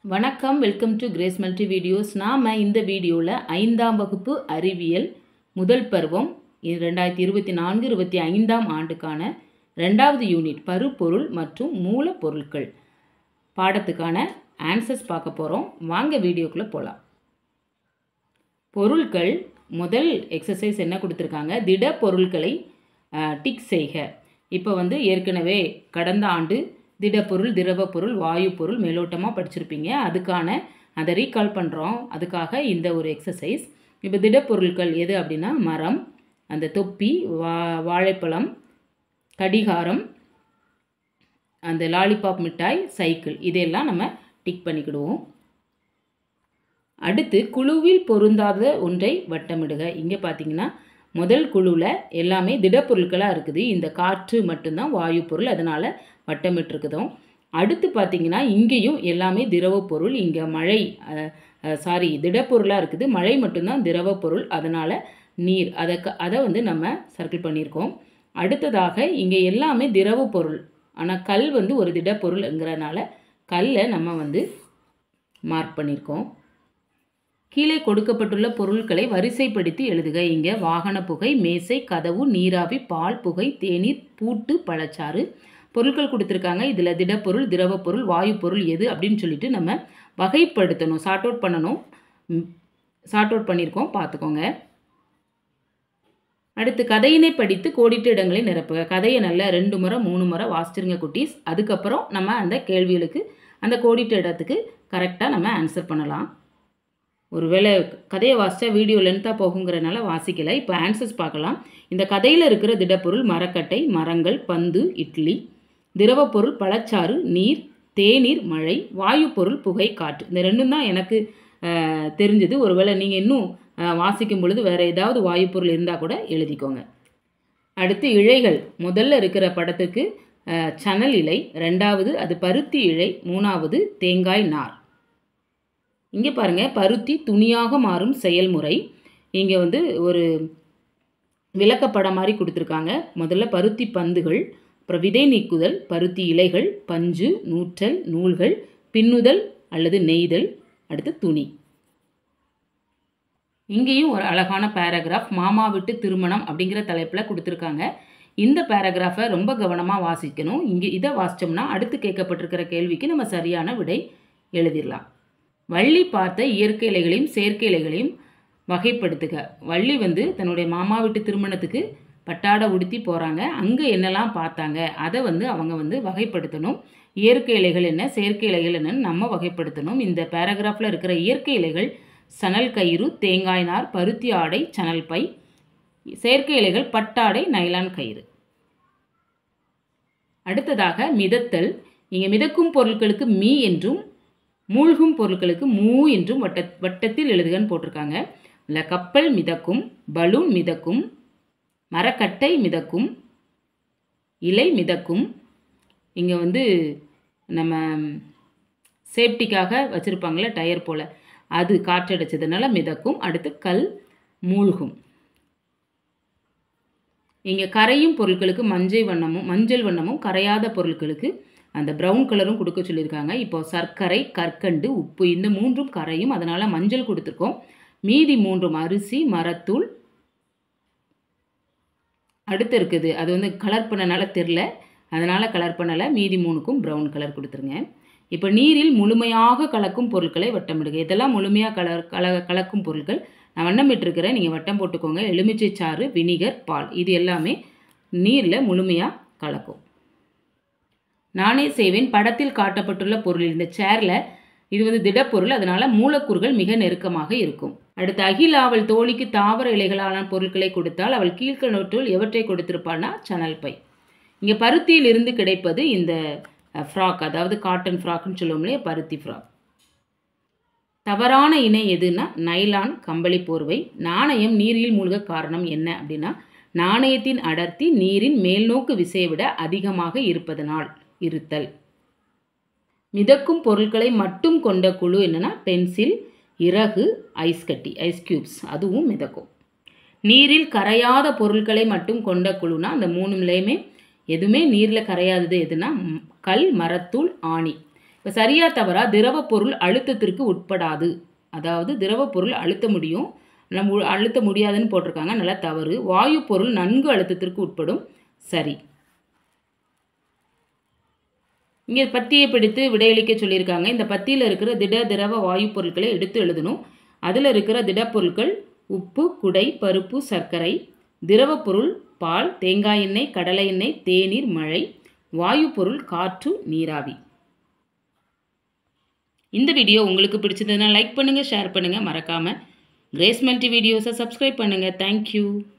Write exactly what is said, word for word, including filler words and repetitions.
வணக்கம், welcome to Grace Multi Videos. நாம் இந்த வீடியோவில் ஐந்தாம் வகுப்பு அறிவியல் முதல் பருவம் ரெண்டாயிரத்தி இருபத்தி நான்கு இருபத்தி ஐந்தாம் ஆண்டுக்கான ரெண்டாவது யூனிட் பருப்பொருள் மற்றும் மூலப்பொருட்கள் பாடத்துக்கான ஆன்சர்ஸ் பார்க்க போகிறோம். வாங்க வீடியோக்குள்ளே போகலாம். பொருட்கள் முதல் எக்ஸசைஸ் என்ன கொடுத்துருக்காங்க, திட பொருட்களை டிக் செய்க. இப்போ வந்து ஏற்கனவே கடந்த ஆண்டு திடப்பொருள், திரவ பொருள், வாயு பொருள் மேலோட்டமாக படிச்சிருப்பீங்க. அதுக்கான அதை ரீகால் பண்ணுறோம். அதுக்காக இந்த ஒரு எக்ஸசைஸ். இப்போ திடப்பொருட்கள் எது அப்படின்னா மரம், அந்த தொப்பி, வா வாழைப்பழம், கடிகாரம், அந்த லாலிபாப் மிட்டாய், சைக்கிள், இதெல்லாம் நம்ம டிக் பண்ணிக்கிடுவோம். அடுத்து குழுவில் பொருந்தாத ஒன்றை வட்டமிடுக. இங்கே பார்த்தீங்கன்னா முதல் குழுவில் எல்லாமே திடப்பொருட்களாக இருக்குது. இந்த காற்று மட்டும்தான் வாயு பொருள், அதனால் வட்டமிட்டிருக்குதோம். அடுத்து பார்த்திங்கன்னா இங்கேயும் எல்லாமே திரவ பொருள். இங்கே மழை சாரி திடப்பொருளாக இருக்குது, மழை மட்டும்தான் திரவ பொருள், அதனால் நீர், அதை அதை வந்து நம்ம சர்க்கிள் பண்ணியிருக்கோம். அடுத்ததாக இங்கே எல்லாமே திரவ பொருள், ஆனால் கல் வந்து ஒரு திடப்பொருள்ங்கிறனால கல்லை நம்ம வந்து மார்க் பண்ணியிருக்கோம். கீழே கொடுக்கப்பட்டுள்ள பொருட்களை வரிசைப்படுத்தி எழுதுக. இங்கே வாகன புகை, மேசை, கதவு, நீராவி, பால், புகை, தேநீர், பூட்டு, பழச்சாறு பொருட்கள் கொடுத்துருக்காங்க. இதில் திடப்பொருள், திரவ பொருள், வாயு பொருள் எது அப்படின்னு சொல்லிட்டு நம்ம வகைப்படுத்தணும், சார்ட் அவுட் பண்ணணும். சார்ட் அவுட் பண்ணியிருக்கோம், பார்த்துக்கோங்க. அடுத்து கதையினை படித்து கோடிட்ட இடங்களை நிரப்புக. கதையை நல்லா ரெண்டு முறை மூணு முறை வாசிச்சிருங்க குட்டீஸ். அதுக்கப்புறம் நம்ம அந்த கேள்விகளுக்கு அந்த கோடிட்ட இடத்துக்கு கரெக்டாக நம்ம ஆன்சர் பண்ணலாம். ஒருவேளை கதையை வாசித்தா வீடியோ லென்த்தாக போகுங்கிறனால வாசிக்கலை. இப்போ ஆன்சர்ஸ் பார்க்கலாம். இந்த கதையில் இருக்கிற திடப்பொருள் மரக்கட்டை, மரங்கள், பந்து, இட்லி. திரவ பொருள் பழச்சாறு, நீர், தேநீர், மழை. வாயு பொருள் புகை, காற்று. இந்த ரெண்டும் தான் எனக்கு தெரிஞ்சது. ஒருவேளை நீங்கள் இன்னும் வாசிக்கும் பொழுது வேறு ஏதாவது வாயு பொருள் இருந்தால் கூட எழுதிக்கோங்க. அடுத்து இழைகள். முதல்ல இருக்கிற படத்துக்கு சணல் இலை, ரெண்டாவது அது பருத்தி இழை, மூணாவது தேங்காய் நார். இங்கே பாருங்கள், பருத்தி துணியாக மாறும் செயல்முறை. இங்கே வந்து ஒரு விளக்கப்படம் மாதிரி கொடுத்துருக்காங்க. முதல்ல பருத்தி பந்துகள், அப்புறம் விதை நீக்குதல், பருத்தி இலைகள், பஞ்சு, நூற்றல், நூல்கள், பின்னுதல் அல்லது நெய்தல், அடுத்து துணி. இங்கேயும் ஒரு அழகான பேராகிராஃப், மாமா விட்டு திருமணம் அப்படிங்கிற தலைப்பில் கொடுத்துருக்காங்க. இந்த பேராகிராஃபை ரொம்ப கவனமாக வாசிக்கணும். இங்கே இதை வாசித்தோம்னா அடுத்து கேட்கப்பட்டிருக்கிற கேள்விக்கு நம்ம சரியான விடை எழுதிடலாம். வள்ளி பார்த்த இயற்கை இலைகளையும் செயற்கை இலைகளையும் வகைப்படுத்துக. வள்ளி வந்து தன்னுடைய மாமா வீட்டு திருமணத்துக்கு பட்டாடை உடுத்தி போகிறாங்க. அங்கே என்னெல்லாம் பார்த்தாங்க அதை வந்து அவங்க வந்து வகைப்படுத்தணும். இயற்கை இலைகள் என்ன, செயற்கை இலைகள் என்னன்னு நம்ம வகைப்படுத்தணும். இந்த பேராகிராஃபில் இருக்கிற இயற்கை இலைகள் சணல் கயிறு, தேங்காய் நார், பருத்தி ஆடை, சணல் பை. செயற்கை இலைகள் பட்டாடை, நைலான் கயிறு. அடுத்ததாக மிதத்தல். இங்கே மிதக்கும் பொருட்களுக்கு மீ என்றும் மூழ்கும் பொருட்களுக்கு மூ என்றும் வட்ட வட்டத்தில் எழுதுகன்னு போட்டிருக்காங்க. இல்லை கப்பல் மிதக்கும், பலூன் மிதக்கும், மரக்கட்டை மிதக்கும், இலை மிதக்கும். இங்கே வந்து நம்ம சேஃப்டிக்காக வச்சுருப்பாங்களே டயர் போல், அது காற்றடைச்சதுனால மிதக்கும். அடுத்து கல் மூழ்கும். இங்கே கரையும் பொருட்களுக்கு மஞ்சள் வண்ணமும் மஞ்சள் வண்ணமும் கரையாத பொருட்களுக்கு அந்த ப்ரௌன் கலரும் கொடுக்க சொல்லியிருக்காங்க. இப்போ சர்க்கரை, கற்கண்டு, உப்பு, இந்த மூன்றும் கரையும், அதனால் மஞ்சள் கொடுத்துருக்கோம். மீதி மூன்றும் அரிசி, மரத்தூள். அடுத்து இருக்குது அது வந்து கலர் பண்ணனால தெரில, அதனால் கலர் பண்ணலை. மீதி மூணுக்கும் ப்ரௌன் கலர் கொடுத்துருங்க. இப்போ நீரில் முழுமையாக கலக்கும் பொருட்களை வட்டமிடுக. இதெல்லாம் முழுமையாக கலர் கல கலக்கும் பொருட்கள் நான் வண்ணம் விட்டுருக்கிறேன், நீங்கள் வட்டம் போட்டுக்கோங்க. எலுமிச்சை சாறு, வினிகர், பால், இது எல்லாமே நீரில் முழுமையாக கலக்கும். நானே செய்வேன். படத்தில் காட்டப்பட்டுள்ள பொருள் இந்த சேரில் இது வந்து திடப்பொருள், அதனால் மூலக்கூறுகள் மிக நெருக்கமாக இருக்கும். அடுத்து அகிலாவள் தோழிக்கு தாவர இலைகளான பொருட்களை கொடுத்தால் அவள் கீழ்கணற்றுள் எவற்றை கொடுத்திருப்பாள்னா சணல் பை. இங்கே பருத்தியில் இருந்து கிடைப்பது இந்த ஃப்ராக், அதாவது காட்டன் ஃப்ராக்னு சொல்லுவோம் இல்லையா, பருத்தி ஃப்ராக். தவறான இணை எதுனா நைலான், கம்பளி போர்வை. நாணயம் நீரில் மூழ்க காரணம் என்ன அப்படின்னா நாணயத்தின் அடர்த்தி நீரின் மேல்நோக்கு விசையை விட அதிகமாக இருப்பதனால் இருத்தல். மிதக்கும் பொருட்களை மட்டும் கொண்ட குழு என்னென்னா பென்சில், இறகு, ஐஸ் கட்டி, ஐஸ் கியூப்ஸ், அதுவும் மிதக்கும். நீரில் கரையாத பொருட்களை மட்டும் கொண்ட குழுனா அந்த மூணுலேயுமே எதுவுமே நீரில் கரையாதது எதுனா கல், மரத்தூள், ஆணி. இப்போ சரியா தவறா திரவ பொருள் அழுத்தத்திற்கு உட்படாது. அதாவது திரவ பொருள் அழுத்த முடியும், நம்ம அழுத்த முடியாதுன்னு போட்டிருக்காங்க. நல்லா தவறு. வாயு பொருள் நன்கு அழுத்தத்திற்கு உட்படும். சரி. இங்கே பத்தியை பிடித்து விடையளிக்க சொல்லியிருக்காங்க. இந்த பத்தியில் இருக்கிற திட திரவ வாயு பொருட்களை எடுத்து எழுதணும். அதில் இருக்கிற திடப்பொருட்கள் உப்பு, குடை, பருப்பு, சர்க்கரை. திரவ பொருள் பால், தேங்காய் எண்ணெய், கடலை எண்ணெய், தேநீர், மழை. வாயு பொருள் காற்று, நீராவி. இந்த வீடியோ உங்களுக்கு பிடிச்சதுன்னா லைக் பண்ணுங்கள், ஷேர் பண்ணுங்கள். மறக்காமல் கிரேஸ் மல்டி வீடியோஸை சப்ஸ்கிரைப் பண்ணுங்கள். தேங்க்யூ.